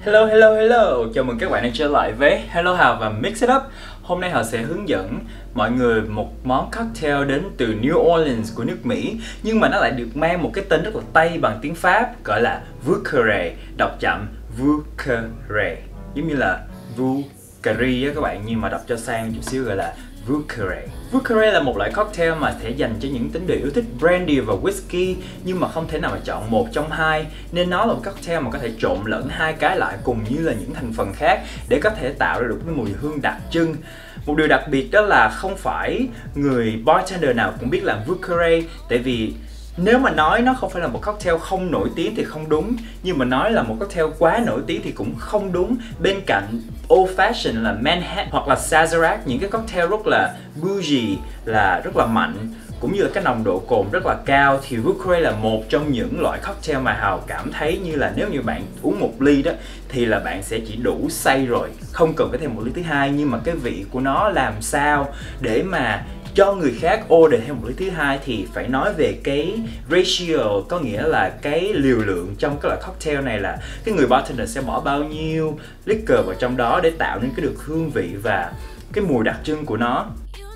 Hello, hello, hello. Chào mừng các bạn đã trở lại với Hello Hào và Mix It Up. Hôm nay Hào sẽ hướng dẫn mọi người một món cocktail đến từ New Orleans của nước Mỹ, nhưng mà nó lại được mang một cái tên rất là Tây bằng tiếng Pháp, gọi là Vucare, đọc chậm Vucare, giống như là Vucari á các bạn, nhưng mà đọc cho sang chút xíu gọi là Vucare. Vucare là một loại cocktail mà sẽ dành cho những tín đồ yêu thích brandy và whisky, nhưng mà không thể nào mà chọn một trong hai, nên nó là một cocktail mà có thể trộn lẫn hai cái lại cùng như là những thành phần khác để có thể tạo ra được cái mùi hương đặc trưng. Một điều đặc biệt đó là không phải người bartender nào cũng biết làm Vucare, tại vì nếu mà nói nó không phải là một cocktail không nổi tiếng thì không đúng, nhưng mà nói là một cocktail quá nổi tiếng thì cũng không đúng. Bên cạnh Old Fashion là Manhattan hoặc là Sazerac, những cái cocktail rất là bougie, là rất là mạnh, cũng như là cái nồng độ cồn rất là cao, thì Vucare là một trong những loại cocktail mà Hào cảm thấy như là nếu như bạn uống một ly đó thì là bạn sẽ chỉ đủ say rồi, không cần phải thêm một ly thứ hai. Nhưng mà cái vị của nó làm sao để mà cho người khác order thêm một ly thứ hai thì phải nói về cái ratio, có nghĩa là cái liều lượng trong cái loại cocktail này, là cái người bartender sẽ bỏ bao nhiêu liquor vào trong đó để tạo nên cái được hương vị và cái mùi đặc trưng của nó.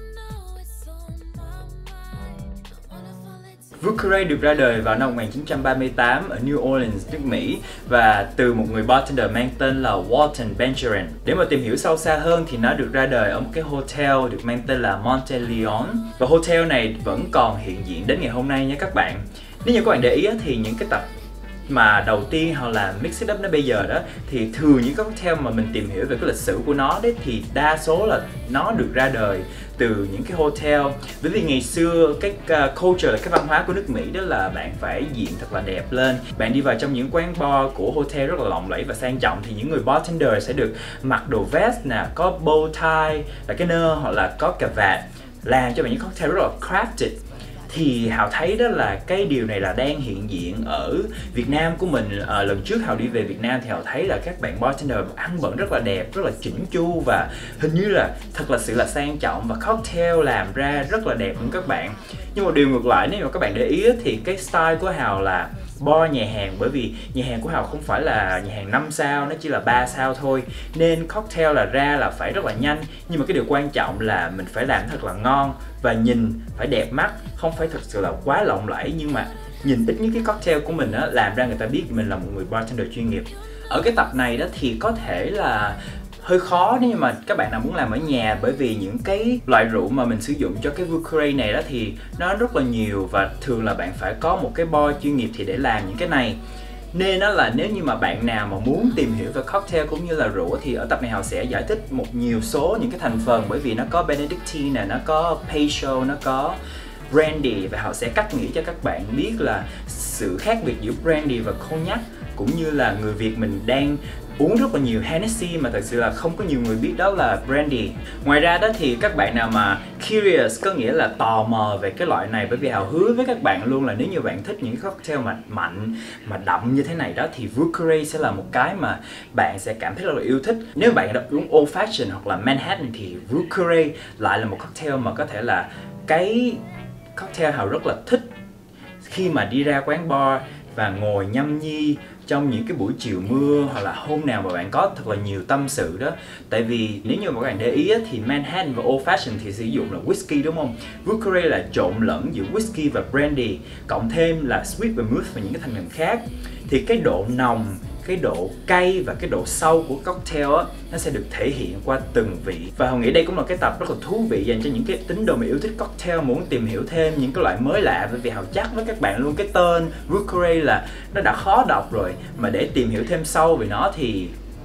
Vucare được ra đời vào năm 1938 ở New Orleans, nước Mỹ, và từ một người bartender mang tên là Walton Benjamin. Để mà tìm hiểu sâu xa hơn thì nó được ra đời ở một cái hotel được mang tên là Monteleone, và hotel này vẫn còn hiện diện đến ngày hôm nay nha các bạn. Nếu như các bạn để ý thì những cái tập mà đầu tiên hoặc là Mix It Up nó bây giờ đó, thì thường những cái cocktail mà mình tìm hiểu về cái lịch sử của nó đấy thì đa số là nó được ra đời từ những cái hotel. Bởi vì ngày xưa cái culture là cái văn hóa của nước Mỹ đó là bạn phải diện thật là đẹp lên. Bạn đi vào trong những quán bar của hotel rất là lộng lẫy và sang trọng thì những người bartender sẽ được mặc đồ vest nè, có bow tie là cái nơ, hoặc là có cà vạt, làm cho bạn những cocktail rất là crafted. Thì Hào thấy đó là cái điều này là đang hiện diện ở Việt Nam của mình. Lần trước Hào đi về Việt Nam thì Hào thấy là các bạn bartender ăn bận rất là đẹp, rất là chỉnh chu, và hình như là thật là sự là sang trọng, và cocktail làm ra rất là đẹp luôn các bạn. Nhưng một điều ngược lại, nếu mà các bạn để ý thì cái style của Hào là bar nhà hàng, bởi vì nhà hàng của Hào không phải là nhà hàng 5 sao, nó chỉ là 3 sao thôi, nên cocktail là ra là phải rất là nhanh. Nhưng mà cái điều quan trọng là mình phải làm thật là ngon và nhìn phải đẹp mắt, không phải thật sự là quá lộng lẫy, nhưng mà nhìn ít nhất cái cocktail của mình á, làm ra người ta biết mình là một người bartender chuyên nghiệp. Ở cái tập này đó thì có thể là hơi khó nếu mà các bạn nào muốn làm ở nhà, bởi vì những cái loại rượu mà mình sử dụng cho cái Vucare này đó thì nó rất là nhiều, và thường là bạn phải có một cái bar chuyên nghiệp thì để làm những cái này. Nên đó là nếu như mà bạn nào mà muốn tìm hiểu về cocktail cũng như là rượu thì ở tập này Hào sẽ giải thích một nhiều số những cái thành phần, bởi vì nó có Benedictine nè, nó có Peychaud, nó có brandy, và Hào sẽ cắt nghĩa cho các bạn biết là sự khác biệt giữa brandy và cognac, cũng như là người Việt mình đang uống rất là nhiều Hennessy mà thật sự là không có nhiều người biết đó là brandy. Ngoài ra đó thì các bạn nào mà curious, có nghĩa là tò mò về cái loại này, bởi vì Hào hứa với các bạn luôn là nếu như bạn thích những cocktail mà mạnh, mà đậm như thế này đó thì Vucare sẽ là một cái mà bạn sẽ cảm thấy rất là yêu thích. Nếu bạn đã uống Old Fashion hoặc là Manhattan thì Vucare lại là một cocktail mà có thể là cái cocktail Hào rất là thích khi mà đi ra quán bar và ngồi nhâm nhi trong những cái buổi chiều mưa, hoặc là hôm nào mà bạn có thật là nhiều tâm sự đó. Tại vì nếu như mà các bạn để ý thì Manhattan và Old Fashion thì sử dụng là whisky, đúng không? Vucare là trộn lẫn giữa whisky và brandy, cộng thêm là sweet vermouth và những cái thành phần khác. Thì cái độ nồng, cái độ cay và cái độ sâu của cocktail á, nó sẽ được thể hiện qua từng vị. Và Hồng nghĩ đây cũng là cái tập rất là thú vị dành cho những cái tín đồ mà yêu thích cocktail, muốn tìm hiểu thêm những cái loại mới lạ. Bởi vì Hào chắc với các bạn luôn, cái tên Vucare là nó đã khó đọc rồi, mà để tìm hiểu thêm sâu về nó thì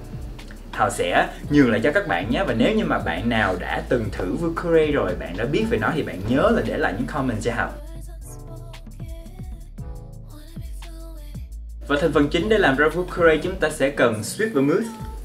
Hào sẽ nhường lại cho các bạn nhé. Và nếu như mà bạn nào đã từng thử Vucare rồi, bạn đã biết về nó thì bạn nhớ là để lại những comment cho Hào. Và thành phần chính để làm ra Vucare chúng ta sẽ cần sweet vermouth.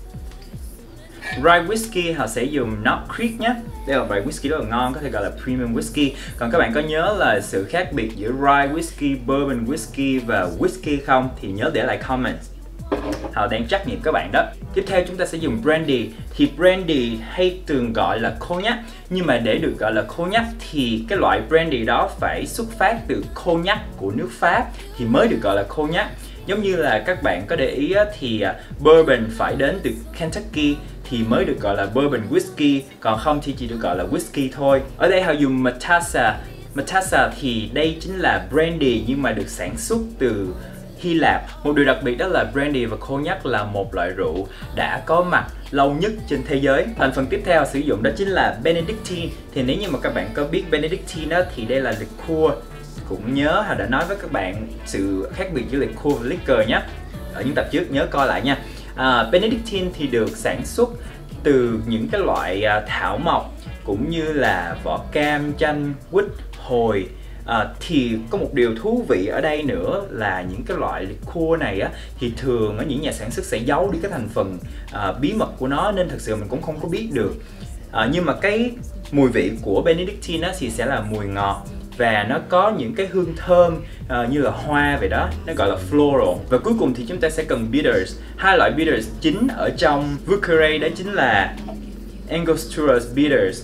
Rye whisky Hào sẽ dùng Knob Creek nhé. Đây là loại whisky rất là ngon, có thể gọi là premium whisky. Còn các bạn có nhớ là sự khác biệt giữa rye whisky, bourbon whisky và whisky không? Thì nhớ để lại comment. Hào đang trắc nghiệm các bạn đó. Tiếp theo chúng ta sẽ dùng brandy. Thì brandy hay thường gọi là cognac, nhưng mà để được gọi là cognac thì cái loại brandy đó phải xuất phát từ cognac của nước Pháp thì mới được gọi là cognac. Giống như là các bạn có để ý á, thì bourbon phải đến từ Kentucky thì mới được gọi là bourbon whisky, còn không thì chỉ được gọi là whisky thôi. Ở đây họ dùng Matassa. Matassa thì đây chính là brandy nhưng mà được sản xuất từ Hy Lạp. Một điều đặc biệt đó là brandy và cognac là một loại rượu đã có mặt lâu nhất trên thế giới. Thành phần tiếp theo sử dụng đó chính là Benedictine. Thì nếu như mà các bạn có biết Benedictine đó, thì đây là liqueur. Cũng nhớ Hào đã nói với các bạn sự khác biệt giữa liqueur và liquor nhé. Ở những tập trước nhớ coi lại nha. Benedictine thì được sản xuất từ những cái loại thảo mộc cũng như là vỏ cam, chanh, quýt, hồi. Thì có một điều thú vị ở đây nữa là những cái loại liqueur này á, thì thường ở những nhà sản xuất sẽ giấu đi cái thành phần bí mật của nó, nên thật sự mình cũng không có biết được. Nhưng mà cái mùi vị của Benedictine á, thì sẽ là mùi ngọt và nó có những cái hương thơm như là hoa vậy đó, nó gọi là floral. Và cuối cùng thì chúng ta sẽ cần bitters. Hai loại bitters chính ở trong Vieux đó chính là Angostura bitters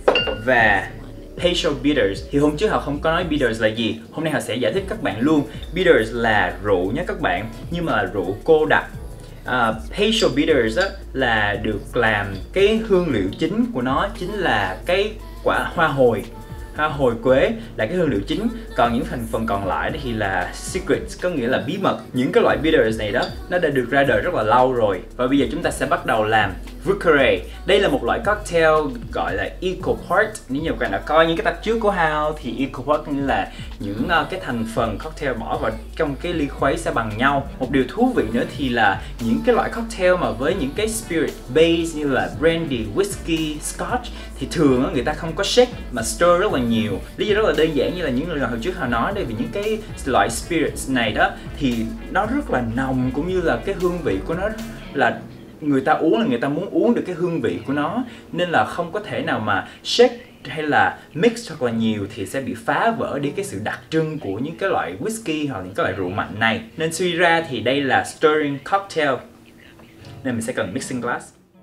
và Peychaud bitters. Thì hôm trước họ không có nói bitters là gì, hôm nay họ sẽ giải thích các bạn luôn. Bitters là rượu nhé các bạn, nhưng mà là rượu cô đặc. Peychaud bitters á, là được làm cái hương liệu chính của nó chính là cái quả hoa hồi. Hoa hồi quế là cái hương liệu chính, còn những thành phần còn lại thì là secrets, có nghĩa là bí mật. Những cái loại bitters này đó nó đã được ra đời rất là lâu rồi. Và bây giờ chúng ta sẽ bắt đầu làm Vieux. Đây là một loại cocktail gọi là equal part. Nếu như các bạn đã coi những cái tập trước của Hào thì equal part như là những cái thành phần cocktail bỏ vào trong cái ly khuấy sẽ bằng nhau. Một điều thú vị nữa thì là những cái loại cocktail mà với những cái spirit base như là brandy, whisky, scotch thì thường người ta không có shake mà stir rất là nhiều. Lý do rất là đơn giản, như là những lần hồi trước Hào nói đây, vì những cái loại spirits này đó thì nó rất là nồng, cũng như là cái hương vị của nó là người ta uống là người ta muốn uống được cái hương vị của nó, nên là không có thể nào mà shake hay là mix thật là nhiều thì sẽ bị phá vỡ đi cái sự đặc trưng của những cái loại whisky hoặc những cái loại rượu mạnh này. Nên suy ra thì đây là stirring cocktail, nên mình sẽ cần mixing glass.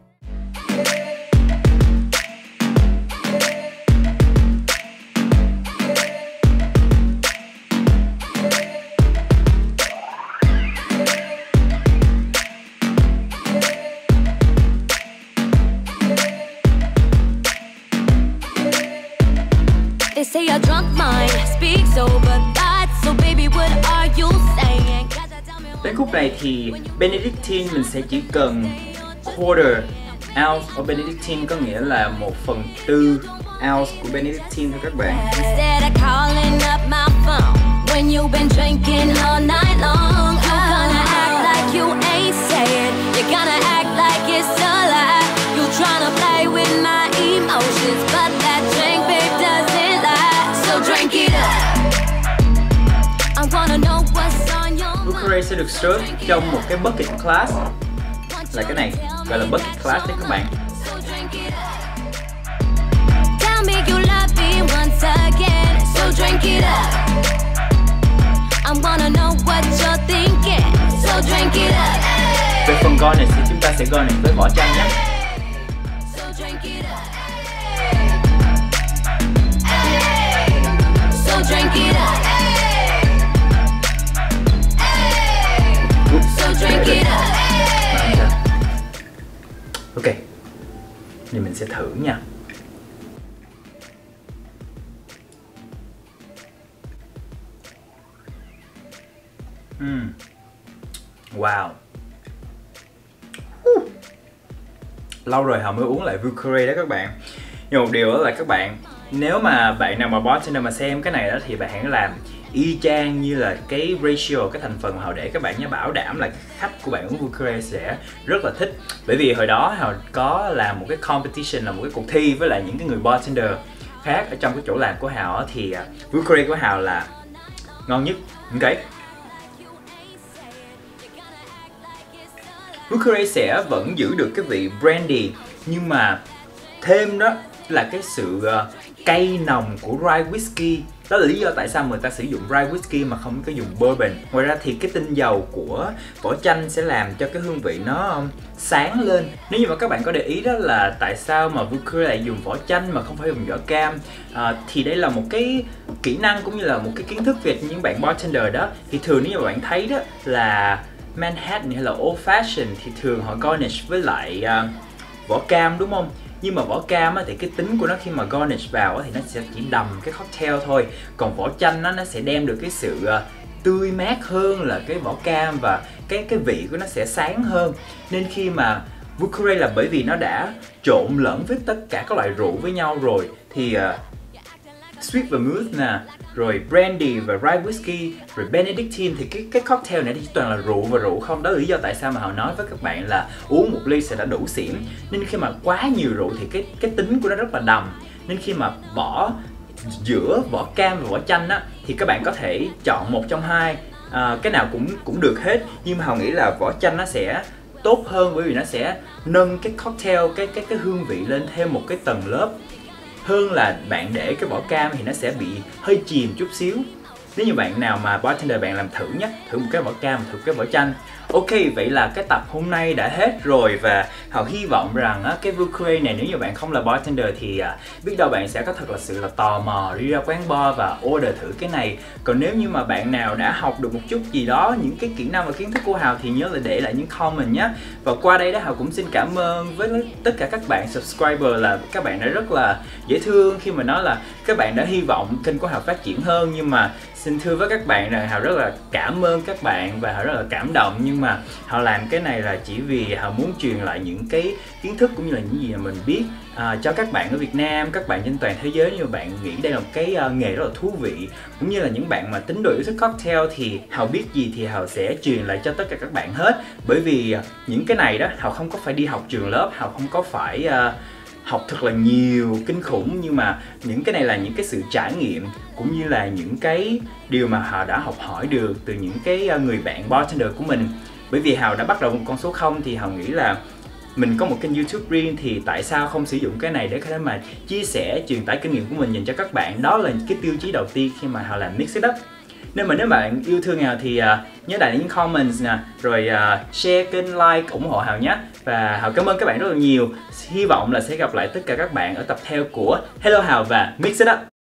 Say a drunk mind speaks sober thoughts, so baby what are you saying? Đến khúc này thì Benedictine mình sẽ chỉ cần quarter ounce of Benedictine, có nghĩa là 1/4 ounce của Benedictine thôi các bạn. Instead of calling up my phone when you've been drinking all night long, you're gonna act like you ain't saying, you're gonna act like it's a lie. You tryna play with my emotions, but that drink babe doesn't lie. So drink it up. I wanna know what's on your Vieux sẽ được serve trong một cái bucket glass, là cái này gọi là bucket glass đấy các bạn. So drink it up. Tell me you love me once again. So drink it up. I wanna know what you're thinking. So drink it up. Về phần gói này thì chúng ta sẽ gói này với vỏ chanh nhé. So drink it up. So drink it up. So drink it up. Ok, thì mình sẽ thử nha. Wow. Lâu rồi Hào mới uống lại Vieux đó các bạn. Nhưng một điều đó là các bạn, nếu mà bạn nào mà bartender mà xem cái này đó thì bạn hãy làm y chang như là cái ratio, cái thành phần mà Hào để các bạn nhé. Bảo đảm là khách của bạn uống Vieux sẽ rất là thích. Bởi vì hồi đó Hào có làm một cái competition, là một cái cuộc thi với lại những cái người bartender khác ở trong cái chỗ làm của Hào, thì Vieux của Hào là ngon nhất. Ok, Vieux sẽ vẫn giữ được cái vị brandy, nhưng mà thêm đó là cái sự cay nồng của rye whisky. Đó là lý do tại sao người ta sử dụng rye whisky mà không có dùng bourbon. Ngoài ra thì cái tinh dầu của vỏ chanh sẽ làm cho cái hương vị nó sáng lên. Nếu như mà các bạn có để ý đó là tại sao mà Vukuri lại dùng vỏ chanh mà không phải dùng vỏ cam, thì đây là một cái kỹ năng cũng như là một cái kiến thức về những bạn bartender đó. Thì thường nếu như mà bạn thấy đó là Manhattan hay là Old Fashion thì thường họ garnish với lại vỏ cam, đúng không? Nhưng mà vỏ cam thì cái tính của nó khi mà garnish vào thì nó sẽ chỉ đầm cái cocktail thôi. Còn vỏ chanh nó sẽ đem được cái sự tươi mát hơn là cái vỏ cam, và cái vị của nó sẽ sáng hơn. Nên khi mà Vukuri là bởi vì nó đã trộn lẫn với tất cả các loại rượu với nhau rồi, thì sweet vermouth nè, rồi brandy và rye whisky, rồi Benedictine, thì cái cocktail này thì toàn là rượu và rượu không. Đó là lý do tại sao mà họ nói với các bạn là uống một ly sẽ đã đủ xỉn. Nên khi mà quá nhiều rượu thì cái tính của nó rất là đậm. Nên khi mà bỏ giữa vỏ cam và vỏ chanh á, thì các bạn có thể chọn một trong hai, cái nào cũng được hết. Nhưng mà họ nghĩ là vỏ chanh nó sẽ tốt hơn, bởi vì nó sẽ nâng cái cocktail, cái hương vị lên thêm một cái tầng lớp, hơn là bạn để cái vỏ cam thì nó sẽ bị hơi chìm chút xíu. Nếu như bạn nào mà bartender, bạn làm thử nhé, thử một cái vỏ cam, thử cái vỏ chanh. Ok, vậy là cái tập hôm nay đã hết rồi, và Hào hy vọng rằng cái Vukuri này nếu như bạn không là bartender thì biết đâu bạn sẽ có thật là sự là tò mò đi ra quán bar và order thử cái này. Còn nếu như mà bạn nào đã học được một chút gì đó, những cái kỹ năng và kiến thức của Hào thì nhớ là để lại những comment nhé. Và qua đây đó Hào cũng xin cảm ơn với tất cả các bạn subscriber, là các bạn đã rất là dễ thương khi mà nói là các bạn đã hy vọng kênh của Hào phát triển hơn. Nhưng mà xin thưa với các bạn là Hào rất là cảm ơn các bạn và Hào rất là cảm động. Nhưng mà Hào làm cái này là chỉ vì Hào muốn truyền lại những cái kiến thức cũng như là những gì mà mình biết cho các bạn ở Việt Nam, các bạn trên toàn thế giới. Nếu bạn nghĩ đây là một cái nghề rất là thú vị, cũng như là những bạn mà tín đồ yêu thích cocktail, thì Hào biết gì thì Hào sẽ truyền lại cho tất cả các bạn hết. Bởi vì những cái này đó Hào không có phải đi học trường lớp, Hào không có phải học thật là nhiều kinh khủng, nhưng mà những cái này là những cái sự trải nghiệm cũng như là những cái điều mà Hào đã học hỏi được từ những cái người bạn bartender của mình. Bởi vì Hào đã bắt đầu một con số 0 thì Hào nghĩ là mình có một kênh YouTube riêng, thì tại sao không sử dụng cái này để có thể mà chia sẻ, truyền tải kinh nghiệm của mình dành cho các bạn. Đó là cái tiêu chí đầu tiên khi mà Hào làm Mix It Up. Nên mà nếu bạn yêu thương Hào thì nhớ để những comments nè, rồi share kênh, like, ủng hộ Hào nhé. Và Hào cảm ơn các bạn rất là nhiều. Hy vọng là sẽ gặp lại tất cả các bạn ở tập theo của Hello Hào và Mix It Up.